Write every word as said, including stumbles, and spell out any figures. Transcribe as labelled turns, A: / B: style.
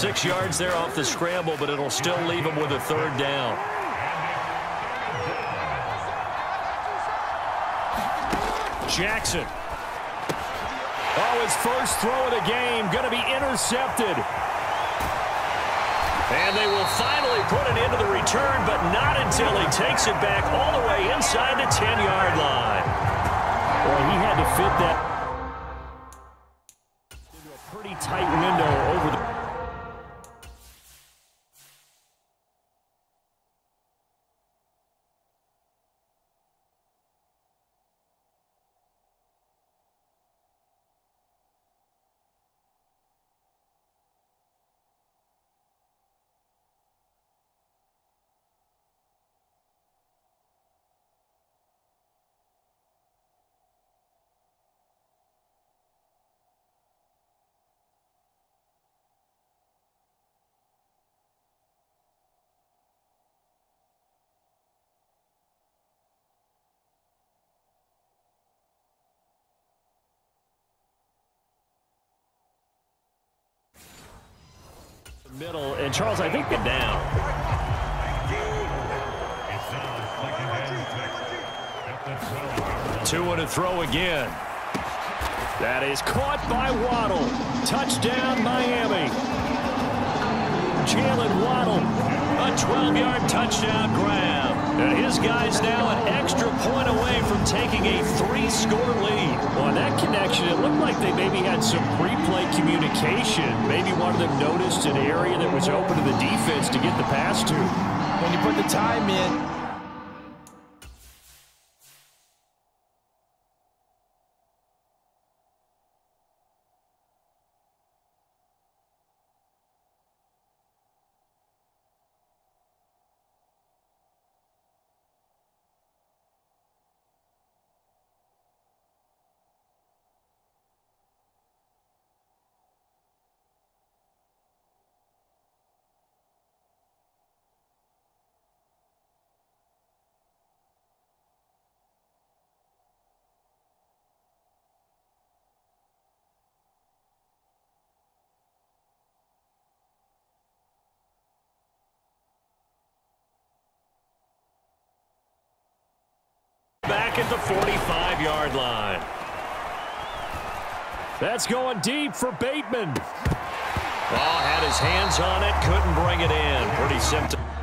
A: six yards there off the scramble, but it'll still leave him with a third down. Jackson. Oh, his first throw of the game going to be intercepted. And they will finally put it into the return, but not until he takes it back all the way inside the ten-yard line. Well, he had to fit that into a pretty tight window over the... Middle, and Charles, I think, get down. Two and a throw again. That is caught by Waddle. Touchdown, Miami. Jalen Waddle, a twelve-yard touchdown grab. And his guy's now an extra point away from taking a three-score lead. Well, in that connection, it looked like they maybe had some pre-play communication. Maybe one of them noticed an area that was open to the defense to get the pass to.
B: When you put the time in,
A: back at the forty-five-yard line. That's going deep for Bateman. Oh, had his hands on it, couldn't bring it in. Pretty simple.